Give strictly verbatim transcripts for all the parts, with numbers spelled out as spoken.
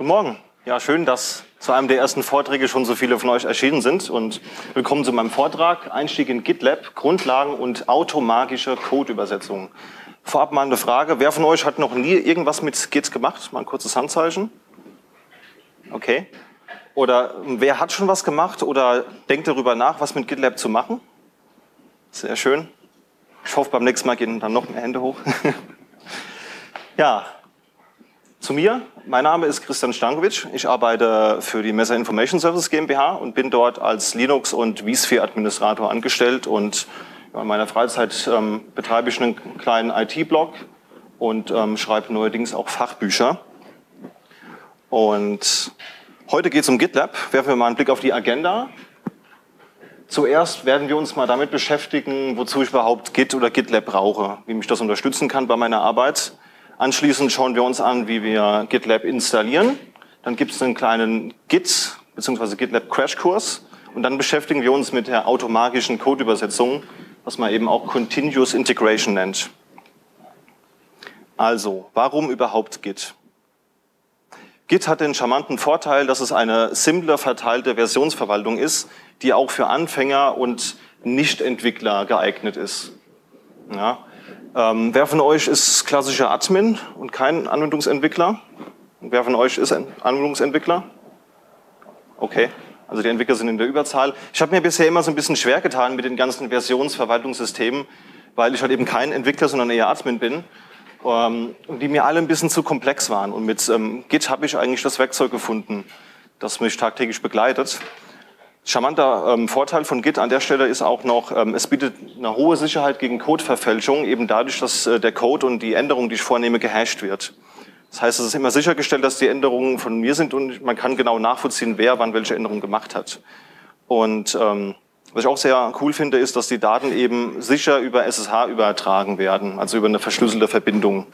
Guten Morgen. Ja, schön, dass zu einem der ersten Vorträge schon so viele von euch erschienen sind. Und willkommen zu meinem Vortrag, Einstieg in GitLab, Grundlagen und automatische Codeübersetzung. Vorab mal eine Frage, wer von euch hat noch nie irgendwas mit Git gemacht? Mal ein kurzes Handzeichen. Okay. Oder wer hat schon was gemacht oder denkt darüber nach, was mit GitLab zu machen? Sehr schön. Ich hoffe, beim nächsten Mal gehen dann noch mehr Hände hoch. Ja, zu mir. Mein Name ist Christian Stankovic. Ich arbeite für die Mesa Information Services GmbH und bin dort als Linux- und vSphere-Administrator angestellt. Und in meiner Freizeit ähm, betreibe ich einen kleinen I T-Blog und ähm, schreibe neuerdings auch Fachbücher. Und heute geht es um GitLab. Werfen wir mal einen Blick auf die Agenda. Zuerst werden wir uns mal damit beschäftigen, wozu ich überhaupt Git oder GitLab brauche, wie mich das unterstützen kann bei meiner Arbeit. Anschließend schauen wir uns an, wie wir GitLab installieren. Dann gibt es einen kleinen Git bzw. GitLab Crashkurs und dann beschäftigen wir uns mit der automatischen Codeübersetzung, was man eben auch Continuous Integration nennt. Also, warum überhaupt Git? Git hat den charmanten Vorteil, dass es eine simple verteilte Versionsverwaltung ist, die auch für Anfänger und Nicht-Entwickler geeignet ist. Ja. Ähm, wer von euch ist klassischer Admin und kein Anwendungsentwickler? Und wer von euch ist ein Anwendungsentwickler? Okay, also die Entwickler sind in der Überzahl. Ich habe mir bisher immer so ein bisschen schwer getan mit den ganzen Versionsverwaltungssystemen, weil ich halt eben kein Entwickler, sondern eher Admin bin. Ähm, und die mir alle ein bisschen zu komplex waren. Und mit ähm, Git habe ich eigentlich das Werkzeug gefunden, das mich tagtäglich begleitet. Charmanter ähm, Vorteil von Git an der Stelle ist auch noch, ähm, es bietet eine hohe Sicherheit gegen Codeverfälschung, eben dadurch, dass äh, der Code und die Änderung, die ich vornehme, gehasht wird. Das heißt, es ist immer sichergestellt, dass die Änderungen von mir sind und man kann genau nachvollziehen, wer wann welche Änderung gemacht hat. Und ähm, was ich auch sehr cool finde, ist, dass die Daten eben sicher über S S H übertragen werden, also über eine verschlüsselte Verbindung.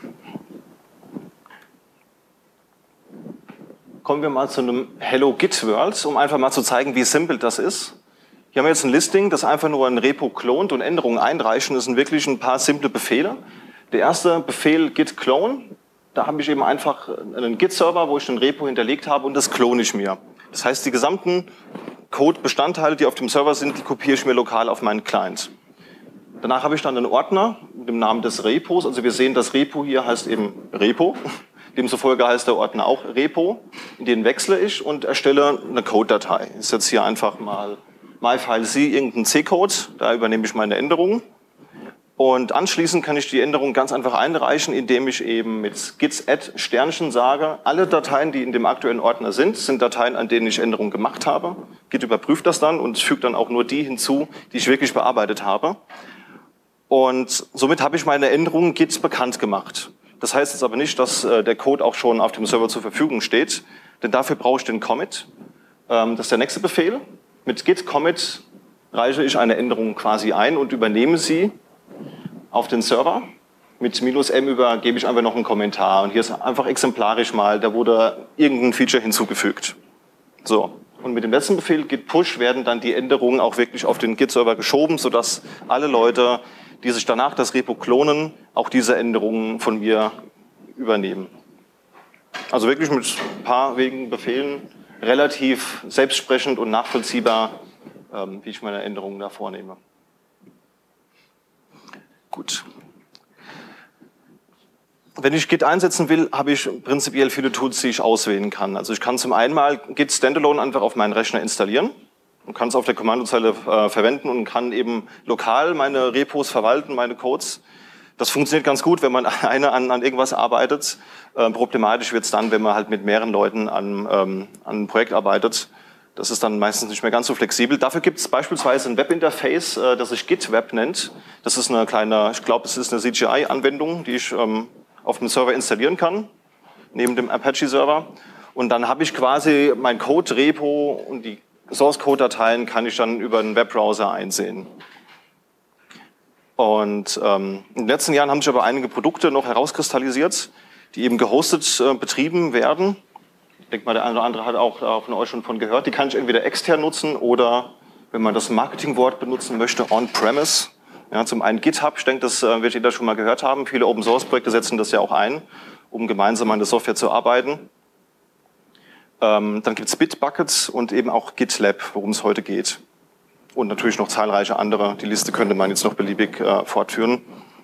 Kommen wir mal zu einem Hello Git World, um einfach mal zu zeigen, wie simpel das ist. Hier haben wir jetzt ein Listing, das einfach nur ein Repo klont und Änderungen einreichen. Das sind wirklich ein paar simple Befehle. Der erste Befehl Git Clone, da habe ich eben einfach einen Git-Server, wo ich ein Repo hinterlegt habe und das klone ich mir. Das heißt, die gesamten Code-Bestandteile, die auf dem Server sind, die kopiere ich mir lokal auf meinen Client. Danach habe ich dann einen Ordner mit dem Namen des Repos. Also wir sehen, das Repo hier heißt eben Repo. Demzufolge heißt der Ordner auch Repo. In den wechsle ich und erstelle eine Code-Datei. Ich setze hier einfach mal myfilec, irgendeinen C-Code. Da übernehme ich meine Änderungen. Und anschließend kann ich die Änderung ganz einfach einreichen, indem ich eben mit git add Sternchen sage, alle Dateien, die in dem aktuellen Ordner sind, sind Dateien, an denen ich Änderungen gemacht habe. Git überprüft das dann und fügt dann auch nur die hinzu, die ich wirklich bearbeitet habe. Und somit habe ich meine Änderungen Git bekannt gemacht. Das heißt jetzt aber nicht, dass der Code auch schon auf dem Server zur Verfügung steht, denn dafür brauche ich den Commit. Das ist der nächste Befehl. Mit git commit reiche ich eine Änderung quasi ein und übernehme sie auf den Server. Mit minus m übergebe ich einfach noch einen Kommentar. Und hier ist einfach exemplarisch mal, da wurde irgendein Feature hinzugefügt. So. Und mit dem letzten Befehl git push werden dann die Änderungen auch wirklich auf den Git-Server geschoben, sodass alle Leute, die sich danach das Repo klonen, auch diese Änderungen von mir übernehmen. Also wirklich mit ein paar wenigen Befehlen relativ selbstsprechend und nachvollziehbar, ähm, wie ich meine Änderungen da vornehme. Gut. Wenn ich Git einsetzen will, habe ich prinzipiell viele Tools, die ich auswählen kann. Also ich kann zum einen mal Git Standalone einfach auf meinen Rechner installieren und kann es auf der Kommandozeile äh, verwenden und kann eben lokal meine Repos verwalten, meine Codes. Das funktioniert ganz gut, wenn man alleine an, an irgendwas arbeitet. Äh, problematisch wird es dann, wenn man halt mit mehreren Leuten an, ähm, an einem Projekt arbeitet. Das ist dann meistens nicht mehr ganz so flexibel. Dafür gibt es beispielsweise ein Webinterface, äh, das sich GitWeb nennt. Das ist eine kleine, ich glaube, es ist eine C G I-Anwendung, die ich ähm, auf dem Server installieren kann, neben dem Apache-Server. Und dann habe ich quasi mein Code-Repo und die Source-Code-Dateien kann ich dann über einen Webbrowser einsehen. Und ähm, in den letzten Jahren haben sich aber einige Produkte noch herauskristallisiert, die eben gehostet äh, betrieben werden. Ich denke mal, der eine oder andere hat auch äh, von euch schon von gehört. Die kann ich entweder extern nutzen oder, wenn man das Marketingwort benutzen möchte, on-premise. Ja, zum einen GitHub, ich denke, das äh, wird jeder schon mal gehört haben. Viele Open-Source-Projekte setzen das ja auch ein, um gemeinsam an der Software zu arbeiten. Ähm, dann gibt es Bitbucket und eben auch GitLab, worum es heute geht. Und natürlich noch zahlreiche andere. Die Liste könnte man jetzt noch beliebig äh, fortführen.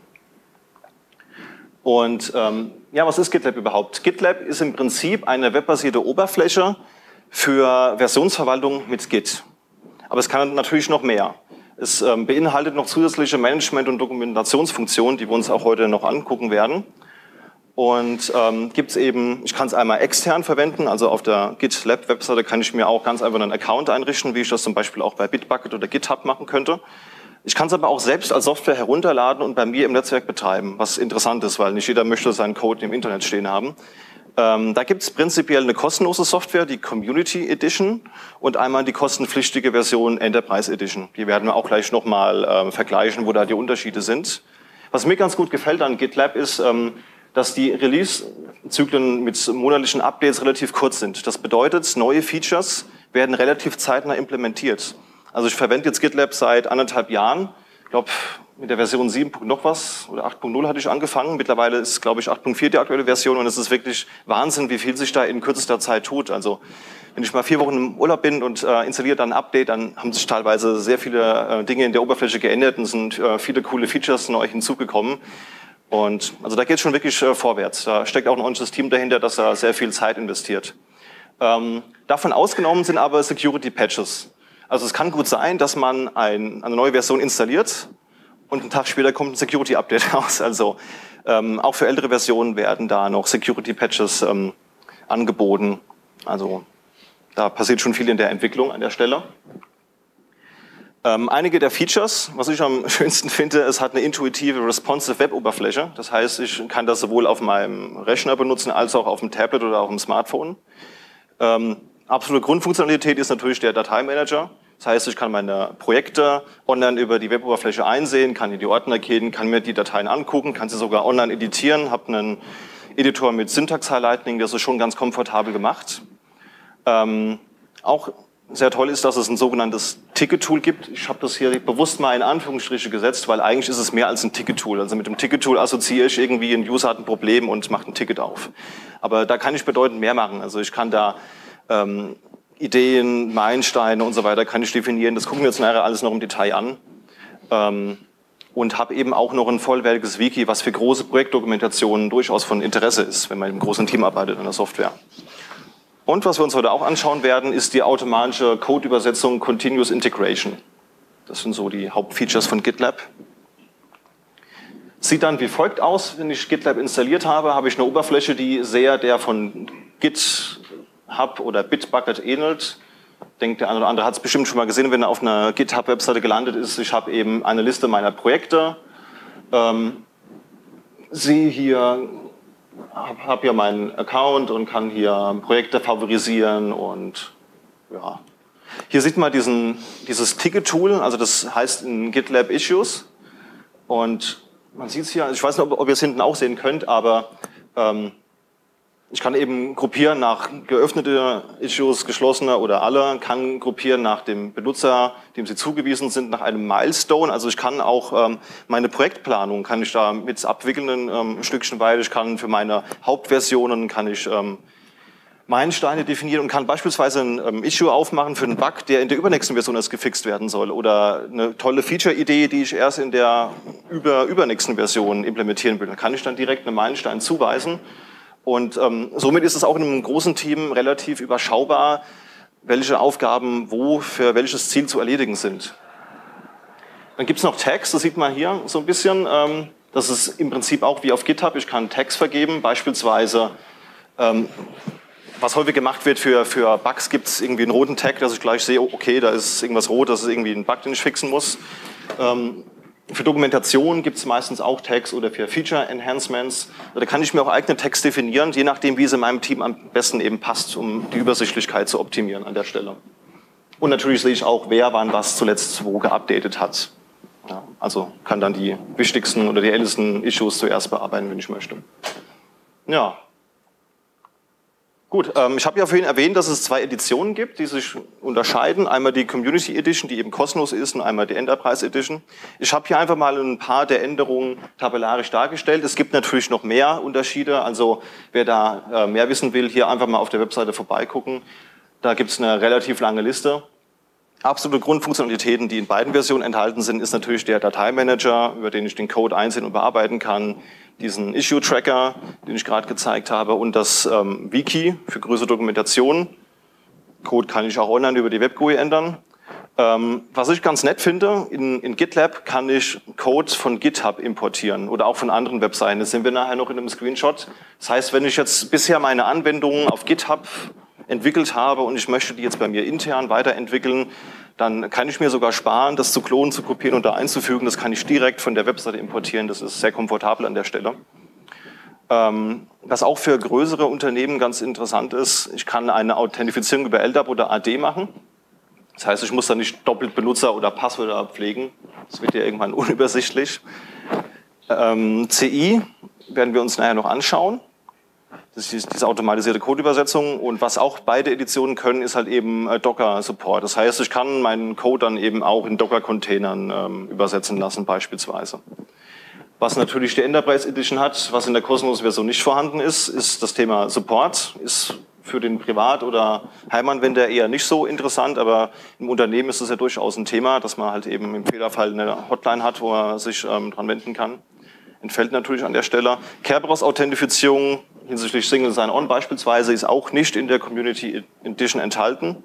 Und ähm, ja, was ist GitLab überhaupt? GitLab ist im Prinzip eine webbasierte Oberfläche für Versionsverwaltung mit Git. Aber es kann natürlich noch mehr. Es ähm, beinhaltet noch zusätzliche Management- und Dokumentationsfunktionen, die wir uns auch heute noch angucken werden. Und ähm, gibt es eben, ich kann es einmal extern verwenden, also auf der GitLab-Webseite kann ich mir auch ganz einfach einen Account einrichten, wie ich das zum Beispiel auch bei Bitbucket oder GitHub machen könnte. Ich kann es aber auch selbst als Software herunterladen und bei mir im Netzwerk betreiben, was interessant ist, weil nicht jeder möchte seinen Code im Internet stehen haben. Ähm, da gibt es prinzipiell eine kostenlose Software, die Community Edition, und einmal die kostenpflichtige Version Enterprise Edition. Die werden wir auch gleich nochmal ähm, vergleichen, wo da die Unterschiede sind. Was mir ganz gut gefällt an GitLab ist, ähm, dass die Release-Zyklen mit monatlichen Updates relativ kurz sind. Das bedeutet, neue Features werden relativ zeitnah implementiert. Also ich verwende jetzt GitLab seit anderthalb Jahren. Ich glaube, mit der Version sieben. noch was oder acht Punkt null hatte ich angefangen. Mittlerweile ist, glaube ich, acht Punkt vier die aktuelle Version und es ist wirklich Wahnsinn, wie viel sich da in kürzester Zeit tut. Also wenn ich mal vier Wochen im Urlaub bin und äh, installiere dann ein Update, dann haben sich teilweise sehr viele äh, Dinge in der Oberfläche geändert und sind äh, viele coole Features neu hinzugekommen. Und also da geht es schon wirklich äh, vorwärts. Da steckt auch ein ordentliches Team dahinter, das da sehr viel Zeit investiert. Ähm, davon ausgenommen sind aber Security Patches. Also es kann gut sein, dass man ein, eine neue Version installiert und einen Tag später kommt ein Security Update raus. Also ähm, auch für ältere Versionen werden da noch Security Patches ähm, angeboten. Also da passiert schon viel in der Entwicklung an der Stelle. Ähm, einige der Features, was ich am schönsten finde, es hat eine intuitive, responsive Web-Oberfläche. Das heißt, ich kann das sowohl auf meinem Rechner benutzen, als auch auf dem Tablet oder auf dem Smartphone. Ähm, absolute Grundfunktionalität ist natürlich der Dateimanager. Das heißt, ich kann meine Projekte online über die Web-Oberfläche einsehen, kann in die Ordner gehen, kann mir die Dateien angucken, kann sie sogar online editieren, habe einen Editor mit Syntax-Highlighting, das ist schon ganz komfortabel gemacht. Ähm, auch sehr toll ist, dass es ein sogenanntes Ticket-Tool gibt. Ich habe das hier bewusst mal in Anführungsstriche gesetzt, weil eigentlich ist es mehr als ein Ticket-Tool. Also mit dem Ticket-Tool assoziiere ich irgendwie, ein User hat ein Problem und macht ein Ticket auf. Aber da kann ich bedeutend mehr machen. Also ich kann da ähm, Ideen, Meilensteine und so weiter kann ich definieren. Das gucken wir uns nachher alles noch im Detail an. Ähm, und habe eben auch noch ein vollwertiges Wiki, was für große Projektdokumentationen durchaus von Interesse ist, wenn man im großen Team arbeitet an der Software. Und was wir uns heute auch anschauen werden, ist die automatische Codeübersetzung Continuous Integration. Das sind so die Hauptfeatures von GitLab. Sieht dann wie folgt aus, wenn ich GitLab installiert habe, habe ich eine Oberfläche, die sehr der von GitHub oder Bitbucket ähnelt. Ich denke, der eine oder andere hat es bestimmt schon mal gesehen, wenn er auf einer GitHub-Webseite gelandet ist. Ich habe eben eine Liste meiner Projekte, ähm, sehe hier, habe hab hier meinen Account und kann hier Projekte favorisieren und ja. Hier sieht man diesen, dieses Ticket-Tool, also das heißt in GitLab Issues und man sieht es hier, ich weiß nicht, ob, ob ihr es hinten auch sehen könnt, aber ähm, ich kann eben gruppieren nach geöffnete Issues, geschlossene oder alle, kann gruppieren nach dem Benutzer, dem sie zugewiesen sind, nach einem Milestone. Also ich kann auch ähm, meine Projektplanung, kann ich da mit abwickeln ähm, ein Stückchen weit. Ich kann für meine Hauptversionen, kann ich ähm, Meilensteine definieren und kann beispielsweise ein ähm, Issue aufmachen für einen Bug, der in der übernächsten Version erst gefixt werden soll. Oder eine tolle Feature-Idee, die ich erst in der über, übernächsten Version implementieren will. Da kann ich dann direkt einen Meilenstein zuweisen. Und ähm, somit ist es auch in einem großen Team relativ überschaubar, welche Aufgaben wo für welches Ziel zu erledigen sind. Dann gibt es noch Tags, das sieht man hier so ein bisschen. Ähm, das ist im Prinzip auch wie auf GitHub, ich kann Tags vergeben, beispielsweise ähm, was häufig gemacht wird für, für Bugs, gibt es irgendwie einen roten Tag, dass ich gleich sehe, okay, da ist irgendwas rot, das ist irgendwie ein Bug, den ich fixen muss. Ähm, Für Dokumentation gibt es meistens auch Tags oder für Feature Enhancements. Da kann ich mir auch eigene Tags definieren, je nachdem, wie es in meinem Team am besten eben passt, um die Übersichtlichkeit zu optimieren an der Stelle. Und natürlich sehe ich auch, wer wann was zuletzt wo geupdatet hat. Ja, also kann dann die wichtigsten oder die ältesten Issues zuerst bearbeiten, wenn ich möchte. Ja. Gut, ähm, ich habe ja vorhin erwähnt, dass es zwei Editionen gibt, die sich unterscheiden. Einmal die Community Edition, die eben kostenlos ist, und einmal die Enterprise Edition. Ich habe hier einfach mal ein paar der Änderungen tabellarisch dargestellt. Es gibt natürlich noch mehr Unterschiede, also wer da äh, mehr wissen will, hier einfach mal auf der Webseite vorbeigucken. Da gibt es eine relativ lange Liste. Absolute Grundfunktionalitäten, die in beiden Versionen enthalten sind, ist natürlich der Dateimanager, über den ich den Code einsehen und bearbeiten kann, diesen Issue-Tracker, den ich gerade gezeigt habe, und das ähm, Wiki für größere Dokumentation. Code kann ich auch online über die Web G U I ändern. Ähm, was ich ganz nett finde, in, in GitLab kann ich Code von GitHub importieren oder auch von anderen Webseiten. Das sehen wir nachher noch in einem Screenshot. Das heißt, wenn ich jetzt bisher meine Anwendungen auf GitHub entwickelt habe und ich möchte die jetzt bei mir intern weiterentwickeln, dann kann ich mir sogar sparen, das zu klonen, zu kopieren und da einzufügen. Das kann ich direkt von der Webseite importieren. Das ist sehr komfortabel an der Stelle. Ähm, was auch für größere Unternehmen ganz interessant ist, ich kann eine Authentifizierung über L D A P oder A D machen. Das heißt, ich muss da nicht doppelt Benutzer oder Passwörter pflegen. Das wird ja irgendwann unübersichtlich. Ähm, C I werden wir uns nachher noch anschauen. Das ist diese automatisierte Codeübersetzung, und was auch beide Editionen können, ist halt eben Docker-Support. Das heißt, ich kann meinen Code dann eben auch in Docker-Containern ähm, übersetzen lassen beispielsweise. Was natürlich die Enterprise Edition hat, was in der kostenlosen Version nicht vorhanden ist, ist das Thema Support. Ist für den Privat- oder Heimanwender eher nicht so interessant, aber im Unternehmen ist es ja durchaus ein Thema, dass man halt eben im Fehlerfall eine Hotline hat, wo man sich ähm, dran wenden kann. Entfällt natürlich an der Stelle. Kerberos-Authentifizierung hinsichtlich Single Sign-On beispielsweise ist auch nicht in der Community Edition enthalten.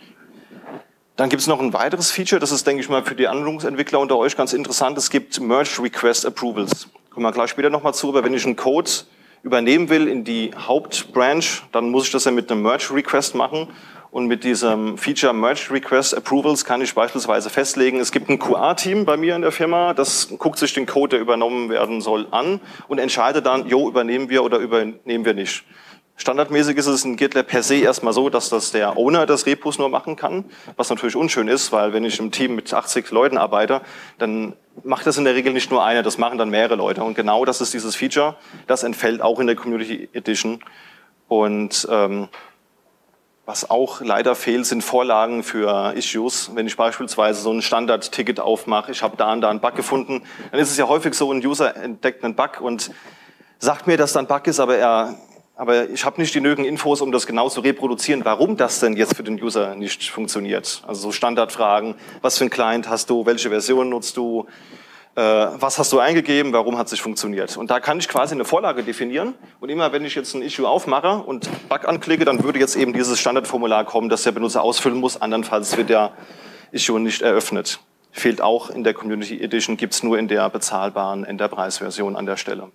Dann gibt es noch ein weiteres Feature, das ist, denke ich mal, für die Anwendungsentwickler unter euch ganz interessant. Es gibt Merge Request Approvals. Kommen wir gleich später nochmal zu, aber wenn ich einen Code übernehmen will in die Hauptbranch, dann muss ich das ja mit einem Merge Request machen. Und mit diesem Feature Merge Request Approvals kann ich beispielsweise festlegen, es gibt ein Q A-Team bei mir in der Firma, das guckt sich den Code, der übernommen werden soll, an und entscheidet dann, jo, übernehmen wir oder übernehmen wir nicht. Standardmäßig ist es in GitLab per se erstmal so, dass das der Owner des Repos nur machen kann, was natürlich unschön ist, weil wenn ich im Team mit achtzig Leuten arbeite, dann macht das in der Regel nicht nur einer, das machen dann mehrere Leute. Und genau das ist dieses Feature, das entfällt auch in der Community Edition. Und ähm, was auch leider fehlt, sind Vorlagen für Issues. Wenn ich beispielsweise so ein Standard-Ticket aufmache, ich habe da und da einen Bug gefunden, dann ist es ja häufig so, ein User entdeckt einen Bug und sagt mir, dass da ein Bug ist, aber, er, aber ich habe nicht die nötigen Infos, um das genau zu reproduzieren, warum das denn jetzt für den User nicht funktioniert. Also so Standardfragen, was für ein Client hast du, welche Version nutzt du, was hast du eingegeben, warum hat es nicht funktioniert. Und da kann ich quasi eine Vorlage definieren und immer wenn ich jetzt ein Issue aufmache und Bug anklicke, dann würde jetzt eben dieses Standardformular kommen, das der Benutzer ausfüllen muss, andernfalls wird der Issue nicht eröffnet. Fehlt auch in der Community Edition, gibt es nur in der bezahlbaren Enterprise-Version an der Stelle.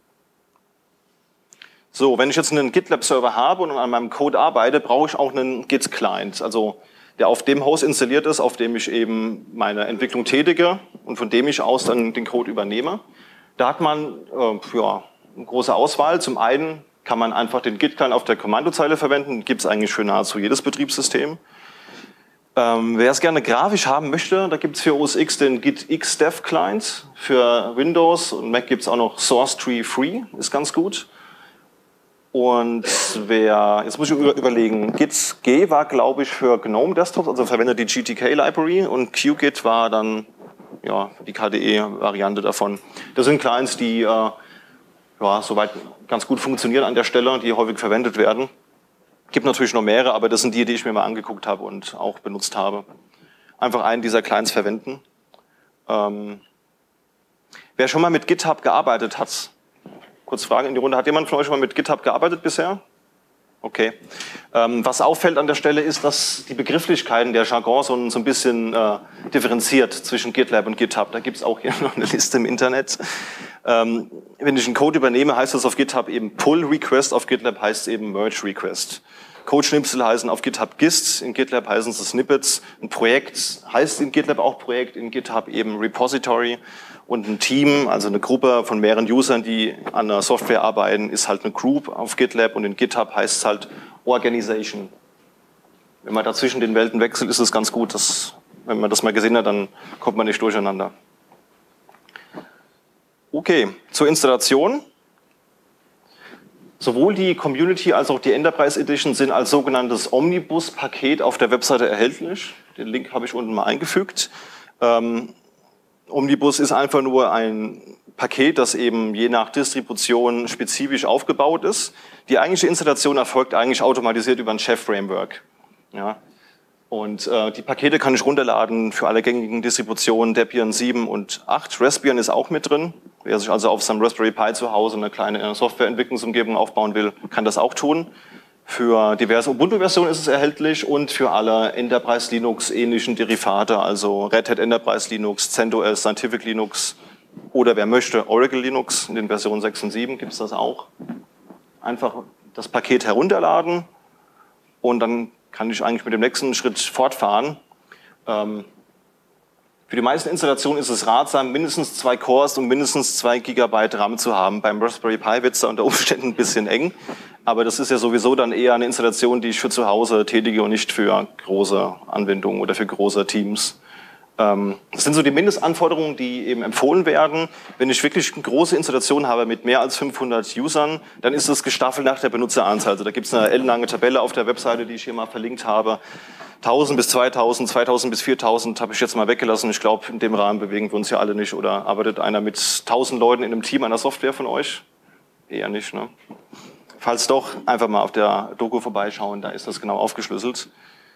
So, wenn ich jetzt einen GitLab-Server habe und an meinem Code arbeite, brauche ich auch einen Git-Client, also der auf dem Host installiert ist, auf dem ich eben meine Entwicklung tätige und von dem ich aus dann den Code übernehme. Da hat man äh, ja, eine große Auswahl. Zum einen kann man einfach den Git-Client auf der Kommandozeile verwenden, gibt es eigentlich für nahezu jedes Betriebssystem. Ähm, wer es gerne grafisch haben möchte, da gibt es für O S X den Git Xdev Client, für Windows und Mac gibt es auch noch Source Tree Free, ist ganz gut. Und wer, jetzt muss ich überlegen, Git G war, glaube ich, für GNOME Desktops, also verwendet die G T K Library, und Qgit war dann ja, die K D E-Variante davon. Das sind Clients, die äh, ja, soweit ganz gut funktionieren an der Stelle, die häufig verwendet werden. Gibt natürlich noch mehrere, aber das sind die, die ich mir mal angeguckt habe und auch benutzt habe. Einfach einen dieser Clients verwenden. Ähm, wer schon mal mit GitHub gearbeitet hat, kurz Frage in die Runde. Hat jemand von euch schon mal mit GitHub gearbeitet bisher? Okay. Ähm, was auffällt an der Stelle ist, dass die Begrifflichkeiten, der Jargon so ein, so ein bisschen äh, differenziert zwischen GitLab und GitHub. Da gibt es auch hier noch eine Liste im Internet. Ähm, wenn ich einen Code übernehme, heißt das auf GitHub eben Pull Request, auf GitLab heißt es eben Merge Request. Codeschnipsel heißen auf GitHub Gist, in GitLab heißen es Snippets. Ein Projekt heißt in GitLab auch Projekt, in GitHub eben Repository. Und ein Team, also eine Gruppe von mehreren Usern, die an einer Software arbeiten, ist halt eine Group auf GitLab, und in GitHub heißt es halt Organization. Wenn man dazwischen den Welten wechselt, ist es ganz gut, dass, wenn man das mal gesehen hat, dann kommt man nicht durcheinander. Okay, zur Installation. Sowohl die Community als auch die Enterprise Edition sind als sogenanntes Omnibus-Paket auf der Webseite erhältlich. Den Link habe ich unten mal eingefügt. Ähm, Omnibus ist einfach nur ein Paket, das eben je nach Distribution spezifisch aufgebaut ist. Die eigentliche Installation erfolgt eigentlich automatisiert über ein Chef-Framework. Ja. Und äh, die Pakete kann ich runterladen für alle gängigen Distributionen, Debian sieben und acht. Raspbian ist auch mit drin. Wer sich also auf seinem Raspberry Pi zu Hause eine kleine Softwareentwicklungsumgebung aufbauen will, kann das auch tun. Für diverse Ubuntu-Versionen ist es erhältlich und für alle Enterprise Linux-ähnlichen Derivate, also Red Hat Enterprise Linux, CentOS, Scientific Linux oder wer möchte, Oracle Linux. In den Versionen sechs und sieben gibt es das auch. Einfach das Paket herunterladen und dann kann ich eigentlich mit dem nächsten Schritt fortfahren. Ähm, für die meisten Installationen ist es ratsam, mindestens zwei Cores und mindestens zwei Gigabyte RAM zu haben. Beim Raspberry Pi wird es da unter Umständen ein bisschen eng, aber das ist ja sowieso dann eher eine Installation, die ich für zu Hause tätige und nicht für große Anwendungen oder für große Teams. Ähm, das sind so die Mindestanforderungen, die eben empfohlen werden. Wenn ich wirklich eine große Installation habe mit mehr als fünfhundert Usern, dann ist es gestaffelt nach der Benutzeranzahl. Also da gibt es eine ellenlange Tabelle auf der Webseite, die ich hier mal verlinkt habe. tausend bis zweitausend, zweitausend bis viertausend habe ich jetzt mal weggelassen. Ich glaube, in dem Rahmen bewegen wir uns ja alle nicht. Oder arbeitet einer mit tausend Leuten in einem Team an der Software von euch? Eher nicht, ne? Falls doch, einfach mal auf der Doku vorbeischauen, da ist das genau aufgeschlüsselt.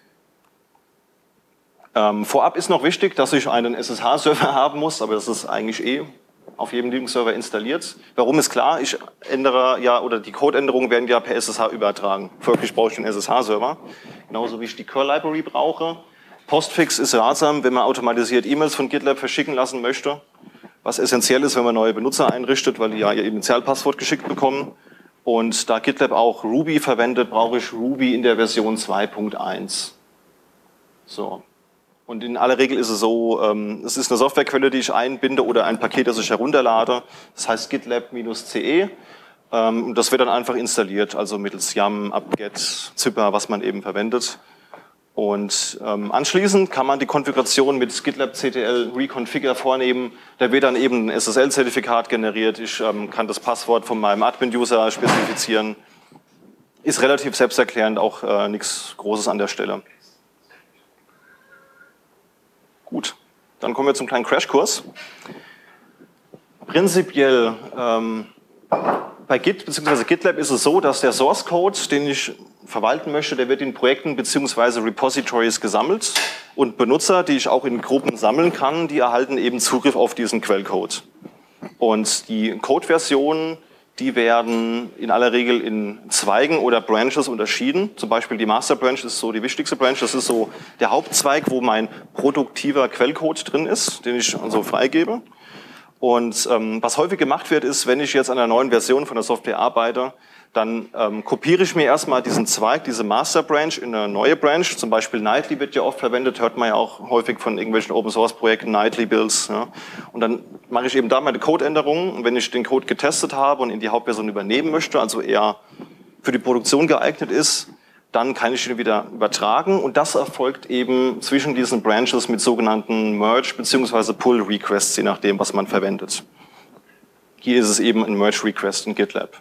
Ähm, vorab ist noch wichtig, dass ich einen S S H-Server haben muss, aber das ist eigentlich eh auf jedem Linux-Server installiert. Warum ist klar, ich ändere ja, oder die Codeänderungen werden ja per S S H übertragen. Folglich brauche ich einen S S H-Server, genauso wie ich die Curl-Library brauche. Postfix ist ratsam, wenn man automatisiert E-Mails von GitLab verschicken lassen möchte, was essentiell ist, wenn man neue Benutzer einrichtet, weil die ja ihr Initialpasswort geschickt bekommen. Und da GitLab auch Ruby verwendet, brauche ich Ruby in der Version zwei Punkt eins. So. Und in aller Regel ist es so, ähm, es ist eine Softwarequelle, die ich einbinde oder ein Paket, das ich herunterlade. Das heißt GitLab-ce. Ähm, und das wird dann einfach installiert, also mittels yum, apt-get, zypper, was man eben verwendet. Und ähm, anschließend kann man die Konfiguration mit GitLab-ctl reconfigure vornehmen. Da wird dann eben ein S S L-Zertifikat generiert. Ich ähm, kann das Passwort von meinem Admin-User spezifizieren. Ist relativ selbsterklärend, auch äh, nichts Großes an der Stelle. Gut, dann kommen wir zum kleinen Crashkurs. Prinzipiell ähm, bei Git bzw. GitLab ist es so, dass der Source Code, den ich verwalten möchte, der wird in Projekten bzw. Repositories gesammelt und Benutzer, die ich auch in Gruppen sammeln kann, die erhalten eben Zugriff auf diesen Quellcode. Und die Codeversionen, die werden in aller Regel in Zweigen oder Branches unterschieden. Zum Beispiel die Master Branch ist so die wichtigste Branch. Das ist so der Hauptzweig, wo mein produktiver Quellcode drin ist, den ich also freigebe. Und ähm, was häufig gemacht wird, ist, wenn ich jetzt an einer neuen Version von der Software arbeite, dann ähm, kopiere ich mir erstmal diesen Zweig, diese Master Branch in eine neue Branch. Zum Beispiel Nightly wird ja oft verwendet, hört man ja auch häufig von irgendwelchen Open-Source-Projekten, Nightly-Builds. Ja. Und dann mache ich eben da meine Codeänderungen. Und wenn ich den Code getestet habe und in die Hauptversion übernehmen möchte, also eher für die Produktion geeignet ist, dann kann ich ihn wieder übertragen. Und das erfolgt eben zwischen diesen Branches mit sogenannten Merge- bzw. Pull-Requests, je nachdem, was man verwendet. Hier ist es eben ein Merge-Request in GitLab.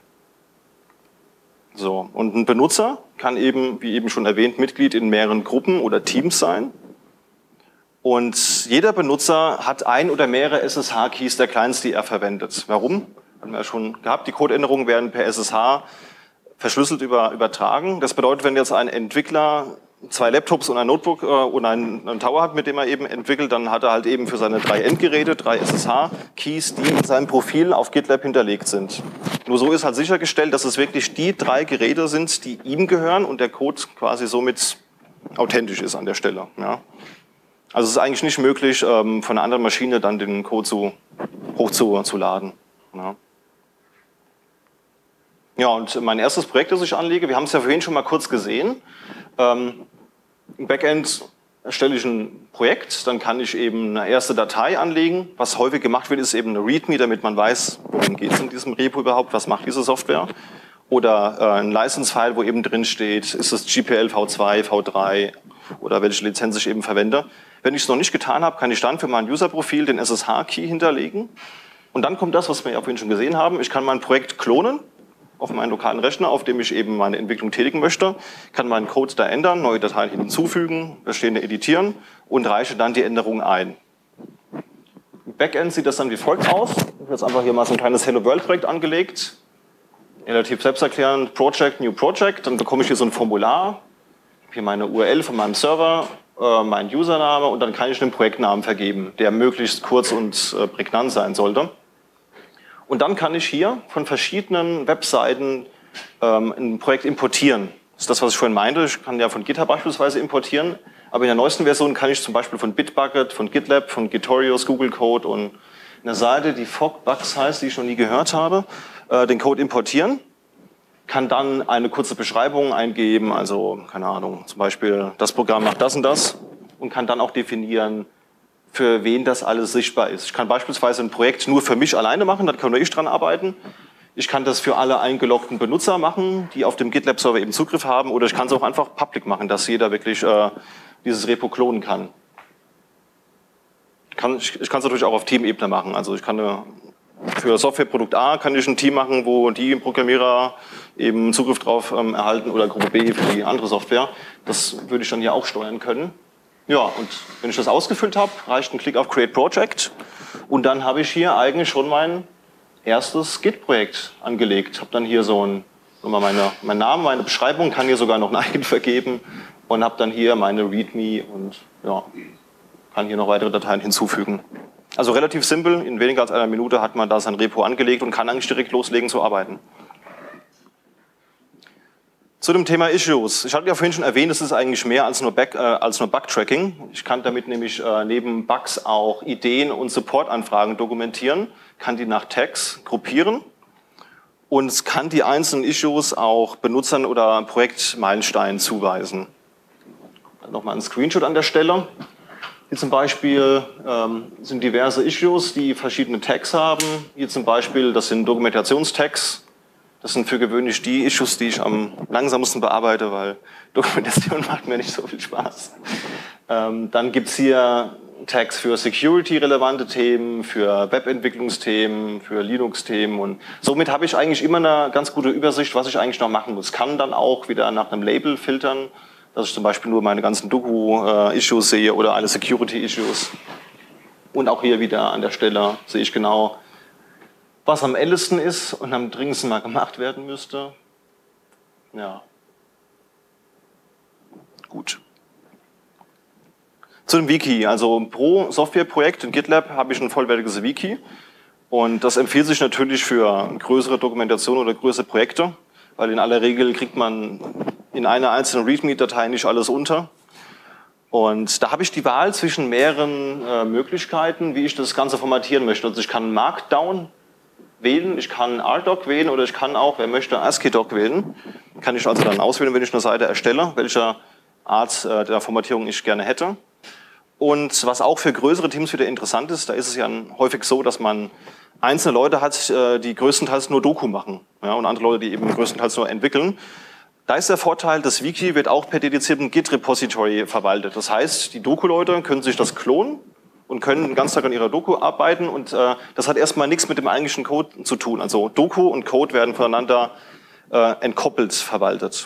So, und ein Benutzer kann eben, wie eben schon erwähnt, Mitglied in mehreren Gruppen oder Teams sein. Und jeder Benutzer hat ein oder mehrere S S H-Keys der Clients, die er verwendet. Warum? Haben wir ja schon gehabt. Die Codeänderungen werden per S S H verschlüsselt über, übertragen. Das bedeutet, wenn jetzt ein Entwickler zwei Laptops und ein Notebook äh, und einen, einen Tower hat, mit dem er eben entwickelt, dann hat er halt eben für seine drei Endgeräte drei S S H-Keys, die in seinem Profil auf GitLab hinterlegt sind. Nur so ist halt sichergestellt, dass es wirklich die drei Geräte sind, die ihm gehören und der Code quasi somit authentisch ist an der Stelle. Ja. Also es ist eigentlich nicht möglich, ähm, von einer anderen Maschine dann den Code so hochzuladen. Ja. Ja, und mein erstes Projekt, das ich anlege, wir haben es ja vorhin schon mal kurz gesehen. Ähm, Im Backend erstelle ich ein Projekt, dann kann ich eben eine erste Datei anlegen. Was häufig gemacht wird, ist eben eine README, damit man weiß, worum geht es in diesem Repo überhaupt, was macht diese Software. Oder äh, ein License-File, wo eben drin steht, ist es G P L v zwei, v drei oder welche Lizenz ich eben verwende. Wenn ich es noch nicht getan habe, kann ich dann für mein User-Profil den S S H-Key hinterlegen. Und dann kommt das, was wir ja vorhin schon gesehen haben. Ich kann mein Projekt klonen auf meinen lokalen Rechner, auf dem ich eben meine Entwicklung tätigen möchte, kann meinen Code da ändern, neue Dateien hinzufügen, bestehende editieren und reiche dann die Änderungen ein. Im Backend sieht das dann wie folgt aus. Ich habe jetzt einfach hier mal so ein kleines Hello World Projekt angelegt. Relativ selbsterklärend, Project, New Project. Dann bekomme ich hier so ein Formular. Ich habe hier meine U R L von meinem Server, äh, meinen Username und dann kann ich einen Projektnamen vergeben, der möglichst kurz und äh, prägnant sein sollte. Und dann kann ich hier von verschiedenen Webseiten ähm, ein Projekt importieren. Das ist das, was ich vorhin meinte. Ich kann ja von GitHub beispielsweise importieren. Aber in der neuesten Version kann ich zum Beispiel von Bitbucket, von GitLab, von Gitorious, Google Code und eine Seite, die Fogbugs heißt, die ich noch nie gehört habe, äh, den Code importieren. Kann dann eine kurze Beschreibung eingeben, also keine Ahnung, zum Beispiel das Programm macht das und das und kann dann auch definieren, für wen das alles sichtbar ist. Ich kann beispielsweise ein Projekt nur für mich alleine machen, da kann nur ich dran arbeiten. Ich kann das für alle eingeloggten Benutzer machen, die auf dem GitLab-Server eben Zugriff haben, oder ich kann es auch einfach public machen, dass jeder wirklich äh, dieses Repo klonen kann. Ich kann ich, ich kann es natürlich auch auf Teamebene machen. Also ich kann eine, für Softwareprodukt A kann ich ein Team machen, wo die Programmierer eben Zugriff drauf ähm, erhalten, oder Gruppe B für die andere Software. Das würde ich dann hier auch steuern können. Ja, und wenn ich das ausgefüllt habe, reicht ein Klick auf Create Project und dann habe ich hier eigentlich schon mein erstes Git-Projekt angelegt. Ich habe dann hier so ein, meine, mein Name, meine Beschreibung, kann hier sogar noch ein Eigen vergeben und habe dann hier meine README und ja, kann hier noch weitere Dateien hinzufügen. Also relativ simpel, in weniger als einer Minute hat man da sein Repo angelegt und kann eigentlich direkt loslegen zu arbeiten. Zu dem Thema Issues. Ich hatte ja vorhin schon erwähnt, es ist eigentlich mehr als nur, Back, äh, als nur Bug-Tracking. Ich kann damit nämlich äh, neben Bugs auch Ideen und Support-Anfragen dokumentieren, kann die nach Tags gruppieren und es kann die einzelnen Issues auch Benutzern oder Projektmeilensteinen zuweisen. Nochmal ein Screenshot an der Stelle. Hier zum Beispiel ähm, sind diverse Issues, die verschiedene Tags haben. Hier zum Beispiel, das sind Dokumentationstags. Das sind für gewöhnlich die Issues, die ich am langsamsten bearbeite, weil Dokumentation macht mir nicht so viel Spaß. Ähm, dann gibt es hier Tags für Security-relevante Themen, für Webentwicklungsthemen, für Linux-Themen. Und somit habe ich eigentlich immer eine ganz gute Übersicht, was ich eigentlich noch machen muss. Kann dann auch wieder nach einem Label filtern, dass ich zum Beispiel nur meine ganzen Doku-Issues sehe oder alle Security-Issues. Und auch hier wieder an der Stelle sehe ich genau, was am ältesten ist und am dringendsten mal gemacht werden müsste. Ja. Gut. Zu dem Wiki. Also pro Softwareprojekt in GitLab habe ich ein vollwertiges Wiki. Und das empfiehlt sich natürlich für größere Dokumentation oder größere Projekte, weil in aller Regel kriegt man in einer einzelnen README-Datei nicht alles unter. Und da habe ich die Wahl zwischen mehreren äh, Möglichkeiten, wie ich das Ganze formatieren möchte. Also ich kann Markdown wählen, ich kann R D O C wählen oder ich kann auch, wer möchte, ASCII-Doc wählen. Kann ich also dann auswählen, wenn ich eine Seite erstelle, welche Art äh, der Formatierung ich gerne hätte. Und was auch für größere Teams wieder interessant ist, da ist es ja häufig so, dass man einzelne Leute hat, äh, die größtenteils nur Doku machen, ja, und andere Leute, die eben größtenteils nur entwickeln. Da ist der Vorteil, das Wiki wird auch per dediziertem Git-Repository verwaltet. Das heißt, die Doku-Leute können sich das klonen und können den ganzen Tag an ihrer Doku arbeiten und äh, das hat erstmal nichts mit dem eigentlichen Code zu tun. Also Doku und Code werden voneinander äh, entkoppelt verwaltet.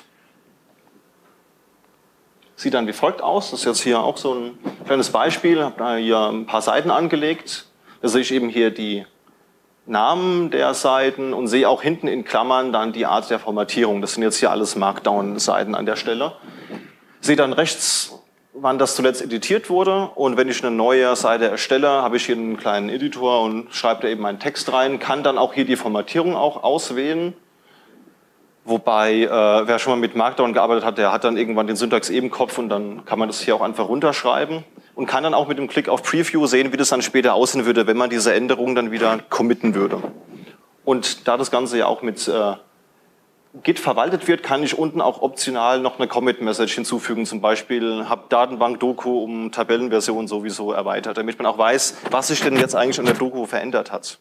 Sieht dann wie folgt aus. Das ist jetzt hier auch so ein kleines Beispiel. Ich habe da hier ein paar Seiten angelegt. Da sehe ich eben hier die Namen der Seiten und sehe auch hinten in Klammern dann die Art der Formatierung. Das sind jetzt hier alles Markdown-Seiten an der Stelle. Ich sehe dann rechts, wann das zuletzt editiert wurde, und wenn ich eine neue Seite erstelle, habe ich hier einen kleinen Editor und schreibe da eben meinen Text rein, kann dann auch hier die Formatierung auch auswählen. Wobei, äh, wer schon mal mit Markdown gearbeitet hat, der hat dann irgendwann den Syntax eben im Kopf und dann kann man das hier auch einfach runterschreiben und kann dann auch mit dem Klick auf Preview sehen, wie das dann später aussehen würde, wenn man diese Änderungen dann wieder committen würde. Und da das Ganze ja auch mit äh, Git verwaltet wird, kann ich unten auch optional noch eine Commit-Message hinzufügen. Zum Beispiel, habe Datenbank-Doku um Tabellenversion sowieso erweitert, damit man auch weiß, was sich denn jetzt eigentlich an der Doku verändert hat.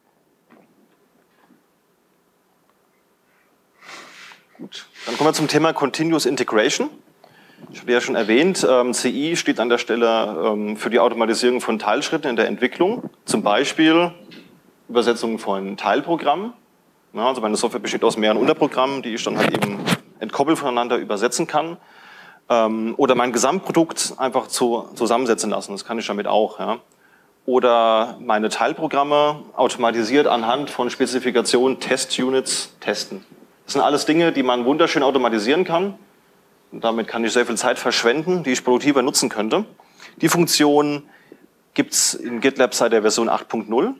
Gut. Dann kommen wir zum Thema Continuous Integration. Ich habe ja schon erwähnt, ähm, C I steht an der Stelle ähm, für die Automatisierung von Teilschritten in der Entwicklung. Zum Beispiel Übersetzung von Teilprogrammen. Ja, also meine Software besteht aus mehreren Unterprogrammen, die ich dann halt eben entkoppelt voneinander übersetzen kann. Ähm, oder mein Gesamtprodukt einfach zu, zusammensetzen lassen, das kann ich damit auch. Ja. Oder meine Teilprogramme automatisiert anhand von Spezifikationen, Test-Units testen. Das sind alles Dinge, die man wunderschön automatisieren kann. Und damit kann ich sehr viel Zeit verschwenden, die ich produktiver nutzen könnte. Die Funktion gibt es in GitLab seit der Version acht Punkt null.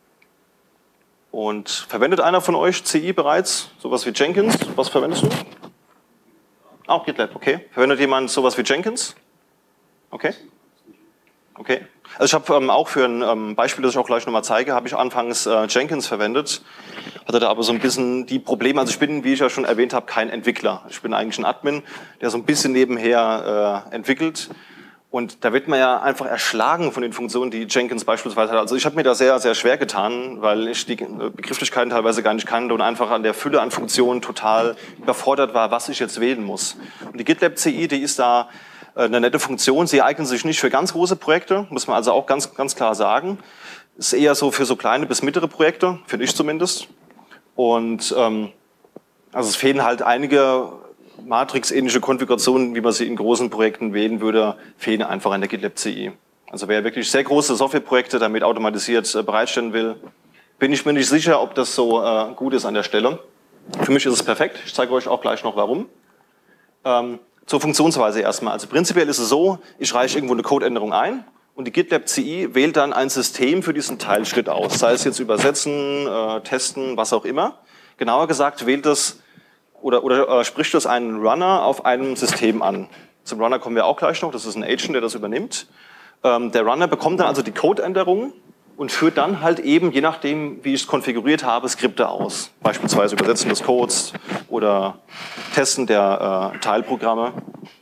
Und verwendet einer von euch C I bereits? Sowas wie Jenkins? Was verwendest du? Auch GitLab, okay. Verwendet jemand sowas wie Jenkins? Okay. Okay. Also ich habe ähm, auch für ein ähm, Beispiel, das ich auch gleich nochmal zeige, habe ich anfangs äh, Jenkins verwendet. Hatte da aber so ein bisschen die Probleme, also ich bin, wie ich ja schon erwähnt habe, kein Entwickler. Ich bin eigentlich ein Admin, der so ein bisschen nebenher äh, entwickelt. Und da wird man ja einfach erschlagen von den Funktionen, die Jenkins beispielsweise hat. Also ich habe mir da sehr, sehr schwer getan, weil ich die Begrifflichkeiten teilweise gar nicht kannte und einfach an der Fülle an Funktionen total überfordert war, was ich jetzt wählen muss. Und die GitLab C I, die ist da eine nette Funktion. Sie eignen sich nicht für ganz große Projekte, muss man also auch ganz, ganz klar sagen. Ist eher so für so kleine bis mittlere Projekte, finde ich zumindest. Und ähm, also es fehlen halt einige Matrix-ähnliche Konfigurationen, wie man sie in großen Projekten wählen würde, fehlen einfach an der GitLab C I. Also wer wirklich sehr große Softwareprojekte damit automatisiert äh, bereitstellen will, bin ich mir nicht sicher, ob das so äh, gut ist an der Stelle. Für mich ist es perfekt. Ich zeige euch auch gleich noch warum. Ähm, zur Funktionsweise erstmal. Also prinzipiell ist es so, ich reiche irgendwo eine Codeänderung ein und die GitLab C I wählt dann ein System für diesen Teilschritt aus. Sei es jetzt übersetzen, äh, testen, was auch immer. Genauer gesagt wählt das Oder, oder äh, spricht das einen Runner auf einem System an. Zum Runner kommen wir auch gleich noch, das ist ein Agent, der das übernimmt. Ähm, der Runner bekommt dann also die Codeänderungen und führt dann halt eben, je nachdem, wie ich es konfiguriert habe, Skripte aus. Beispielsweise Übersetzen des Codes oder Testen der äh, Teilprogramme.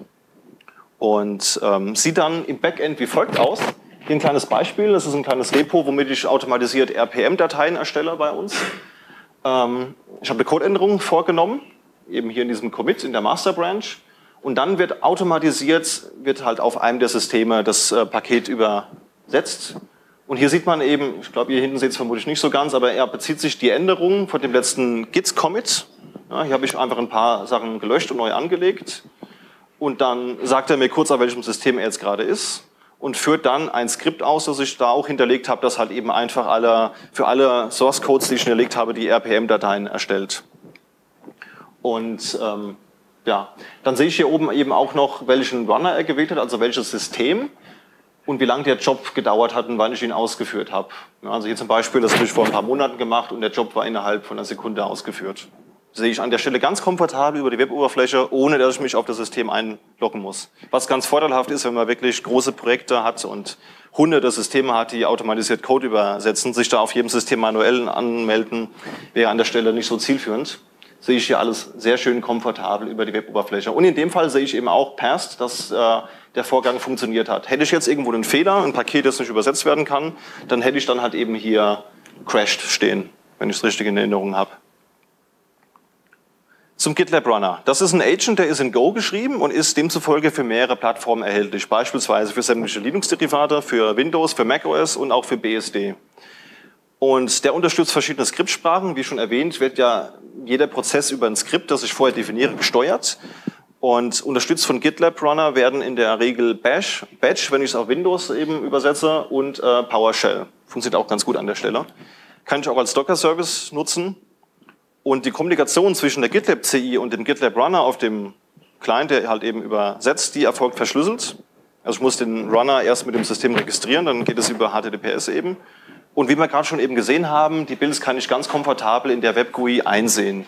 Und ähm, sieht dann im Backend wie folgt aus. Hier ein kleines Beispiel, das ist ein kleines Repo, womit ich automatisiert R P M-Dateien erstelle bei uns. Ähm, ich habe eine Codeänderung vorgenommen, eben hier in diesem Commit in der Master Branch. Und dann wird automatisiert, wird halt auf einem der Systeme das äh, Paket übersetzt. Und hier sieht man eben, ich glaube, hier hinten seht es vermutlich nicht so ganz, aber er bezieht sich die Änderungen von dem letzten Git-Commit. Ja, hier habe ich einfach ein paar Sachen gelöscht und neu angelegt. Und dann sagt er mir kurz, auf welchem System er jetzt gerade ist. Und führt dann ein Skript aus, das ich da auch hinterlegt habe, das halt eben einfach alle, für alle Source Codes, die ich hinterlegt habe, die R P M-Dateien erstellt. Und ähm, ja, dann sehe ich hier oben eben auch noch, welchen Runner er gewählt hat, also welches System und wie lange der Job gedauert hat und wann ich ihn ausgeführt habe. Ja, also hier zum Beispiel, das habe ich vor ein paar Monaten gemacht und der Job war innerhalb von einer Sekunde ausgeführt. Das sehe ich an der Stelle ganz komfortabel über die Web-Oberfläche, ohne dass ich mich auf das System einloggen muss. Was ganz vorteilhaft ist, wenn man wirklich große Projekte hat und hunderte Systeme hat, die automatisiert Code übersetzen, sich da auf jedem System manuell anmelden, wäre an der Stelle nicht so zielführend. Sehe ich hier alles sehr schön komfortabel über die Web-Oberfläche. Und in dem Fall sehe ich eben auch Perst, dass äh, der Vorgang funktioniert hat. Hätte ich jetzt irgendwo einen Fehler, ein Paket, das nicht übersetzt werden kann, dann hätte ich dann halt eben hier crashed stehen, wenn ich es richtig in Erinnerung habe. Zum GitLab Runner. Das ist ein Agent, der ist in Go geschrieben und ist demzufolge für mehrere Plattformen erhältlich. Beispielsweise für sämtliche Linux-Derivate, für Windows, für macOS und auch für B S D. Und der unterstützt verschiedene Skriptsprachen. Wie schon erwähnt, wird ja jeder Prozess über ein Skript, das ich vorher definiere, gesteuert. Und unterstützt von GitLab Runner werden in der Regel Bash, Batch, wenn ich es auf Windows eben übersetze, und äh, PowerShell. Funktioniert auch ganz gut an der Stelle. Kann ich auch als Docker-Service nutzen. Und die Kommunikation zwischen der GitLab C I und dem GitLab Runner auf dem Client, der halt eben übersetzt, die erfolgt verschlüsselt. Also ich muss den Runner erst mit dem System registrieren, dann geht es über H T T P S eben. Und wie wir gerade schon eben gesehen haben, die Builds kann ich ganz komfortabel in der Web-G U I einsehen.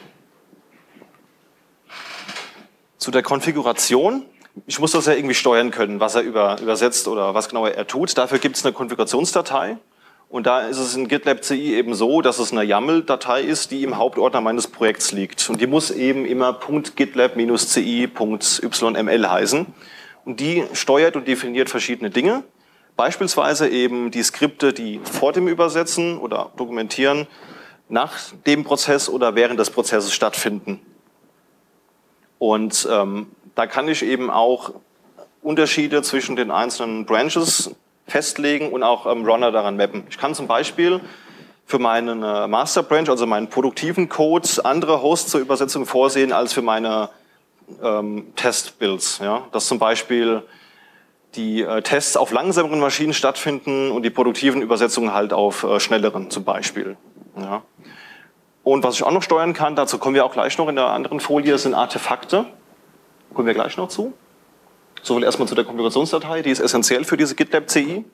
Zu der Konfiguration. Ich muss das ja irgendwie steuern können, was er über, übersetzt oder was genau er tut. Dafür gibt es eine Konfigurationsdatei. Und da ist es in GitLab C I eben so, dass es eine YAML-Datei ist, die im Hauptordner meines Projekts liegt. Und die muss eben immer .gitlab-ci.yml heißen. Und die steuert und definiert verschiedene Dinge. Beispielsweise eben die Skripte, die vor dem Übersetzen oder Dokumentieren nach dem Prozess oder während des Prozesses stattfinden. Und ähm, da kann ich eben auch Unterschiede zwischen den einzelnen Branches festlegen und auch ähm, Runner daran mappen. Ich kann zum Beispiel für meinen äh, Master Branch, also meinen produktiven Code, andere Hosts zur Übersetzung vorsehen als für meine ähm, Test-Builds. Ja? Dass zum Beispiel die äh, Tests auf langsameren Maschinen stattfinden und die produktiven Übersetzungen halt auf äh, schnelleren zum Beispiel. Ja? Und was ich auch noch steuern kann, dazu kommen wir auch gleich noch in der anderen Folie, sind Artefakte. Kommen wir gleich noch zu. So viel erstmal zu der Konfigurationsdatei, die ist essentiell für diese GitLab C I.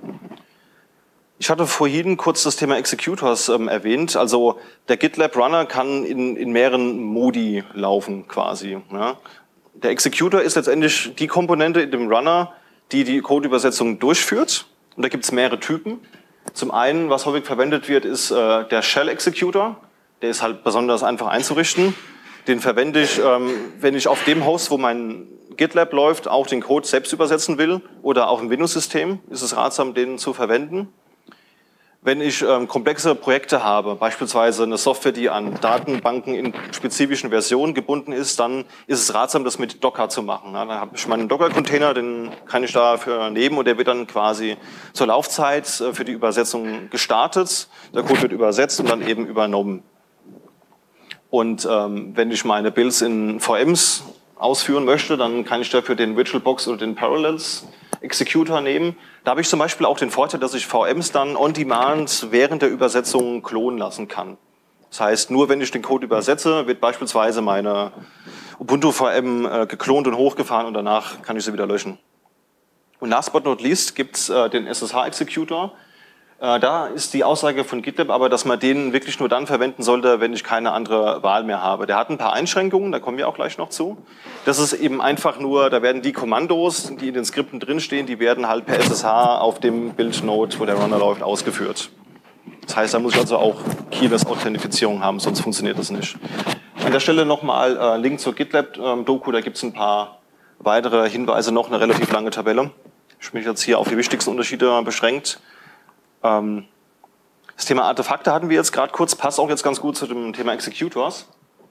Ich hatte vorhin kurz das Thema Executors ähm, erwähnt. Also der GitLab Runner kann in, in mehreren Modi laufen quasi. Ja. Der Executor ist letztendlich die Komponente in dem Runner, die die Codeübersetzung durchführt. Und da gibt es mehrere Typen. Zum einen, was häufig verwendet wird, ist äh, der Shell Executor. Der ist halt besonders einfach einzurichten. Den verwende ich, ähm, wenn ich auf dem Host, wo mein GitLab läuft, auch den Code selbst übersetzen will oder auch im Windows-System, ist es ratsam, den zu verwenden. Wenn ich ähm, komplexe Projekte habe, beispielsweise eine Software, die an Datenbanken in spezifischen Versionen gebunden ist, dann ist es ratsam, das mit Docker zu machen. Ja, dann habe ich meinen Docker-Container, den kann ich dafür nehmen und der wird dann quasi zur Laufzeit äh, für die Übersetzung gestartet. Der Code wird übersetzt und dann eben übernommen. Und ähm, wenn ich meine Builds in V Ms ausführen möchte, dann kann ich dafür den VirtualBox oder den Parallels Executor nehmen. Da habe ich zum Beispiel auch den Vorteil, dass ich V Ms dann on demand während der Übersetzung klonen lassen kann. Das heißt, nur wenn ich den Code übersetze, wird beispielsweise meine Ubuntu V M äh, geklont und hochgefahren und danach kann ich sie wieder löschen. Und last but not least gibt es äh, den S S H Executor. Äh, da ist die Aussage von GitLab aber, dass man den wirklich nur dann verwenden sollte, wenn ich keine andere Wahl mehr habe. Der hat ein paar Einschränkungen, da kommen wir auch gleich noch zu. Das ist eben einfach nur, da werden die Kommandos, die in den Skripten drinstehen, die werden halt per S S H auf dem Build-Node, wo der Runner läuft, ausgeführt. Das heißt, da muss ich also auch Keyless-Authentifizierung haben, sonst funktioniert das nicht. An der Stelle nochmal äh, Link zur GitLab-Doku, da gibt es ein paar weitere Hinweise, noch eine relativ lange Tabelle. Ich bin jetzt hier auf die wichtigsten Unterschiede beschränkt. Ähm, das Thema Artefakte hatten wir jetzt gerade kurz, passt auch jetzt ganz gut zu dem Thema Executors.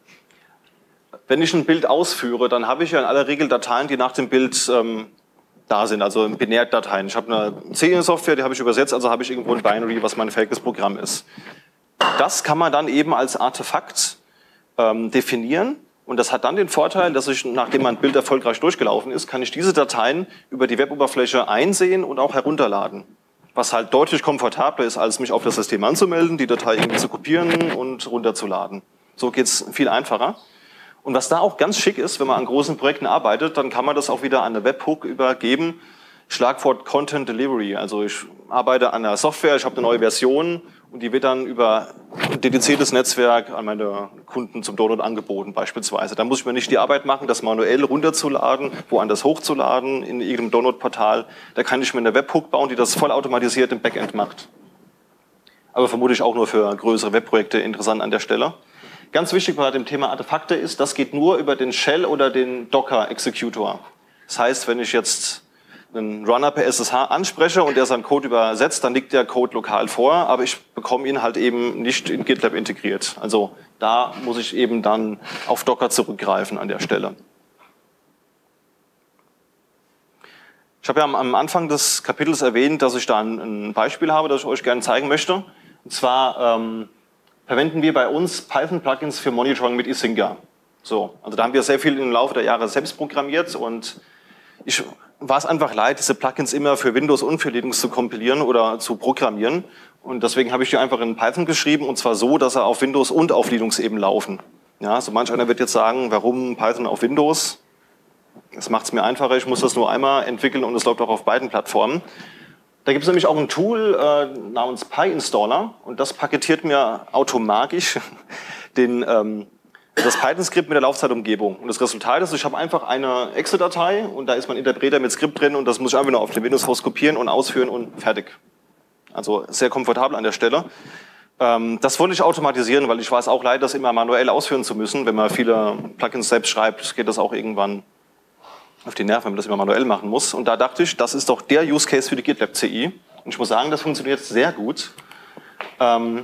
Wenn ich ein Bild ausführe, dann habe ich ja in aller Regel Dateien, die nach dem Bild ähm, da sind, also Binärdateien. Ich habe eine C E-Software, die habe ich übersetzt, also habe ich irgendwo ein Binary, was mein fähiges Programm ist. Das kann man dann eben als Artefakt ähm, definieren und das hat dann den Vorteil, dass ich, nachdem mein Bild erfolgreich durchgelaufen ist, kann ich diese Dateien über die Weboberfläche einsehen und auch herunterladen. Was halt deutlich komfortabler ist, als mich auf das System anzumelden, die Datei irgendwie zu kopieren und runterzuladen. So geht's viel einfacher. Und was da auch ganz schick ist, wenn man an großen Projekten arbeitet, dann kann man das auch wieder an eine Webhook übergeben. Schlagwort Content Delivery. Also ich arbeite an einer Software, ich habe eine neue Version und die wird dann über ein dediziertes Netzwerk an meine Kunden zum Download angeboten beispielsweise. Da muss ich mir nicht die Arbeit machen, das manuell runterzuladen, woanders hochzuladen in irgendeinem Download-Portal. Da kann ich mir eine Webhook bauen, die das vollautomatisiert im Backend macht. Aber vermutlich auch nur für größere Webprojekte interessant an der Stelle. Ganz wichtig bei dem Thema Artefakte ist, das geht nur über den Shell oder den Docker-Executor. Das heißt, wenn ich jetzt einen Runner per S S H anspreche und der seinen Code übersetzt, dann liegt der Code lokal vor, aber ich bekomme ihn halt eben nicht in GitLab integriert. Also da muss ich eben dann auf Docker zurückgreifen an der Stelle. Ich habe ja am Anfang des Kapitels erwähnt, dass ich da ein Beispiel habe, das ich euch gerne zeigen möchte. Und zwar ähm, verwenden wir bei uns Python-Plugins für Monitoring mit Isinga. So, also da haben wir sehr viel im Laufe der Jahre selbst programmiert und ich war es einfach leid, diese Plugins immer für Windows und für Linux zu kompilieren oder zu programmieren. Und deswegen habe ich die einfach in Python geschrieben und zwar so, dass sie auf Windows und auf Linux eben laufen. Ja, so manch einer wird jetzt sagen, warum Python auf Windows? Das macht es mir einfacher, ich muss das nur einmal entwickeln und es läuft auch auf beiden Plattformen. Da gibt es nämlich auch ein Tool äh, namens PyInstaller und das paketiert mir automatisch den, ähm, das Python-Skript mit der Laufzeitumgebung. Und das Resultat ist, ich habe einfach eine Excel-Datei und da ist mein Interpreter mit Skript drin und das muss ich einfach nur auf den Windows-Host kopieren und ausführen und fertig. Also sehr komfortabel an der Stelle. Ähm, das wollte ich automatisieren, weil ich weiß auch leider, das immer manuell ausführen zu müssen. Wenn man viele Plugins selbst schreibt, geht das auch irgendwann auf die Nerven, wenn man das immer manuell machen muss. Und da dachte ich, das ist doch der Use Case für die GitLab C I. Und ich muss sagen, das funktioniert sehr gut. Ähm,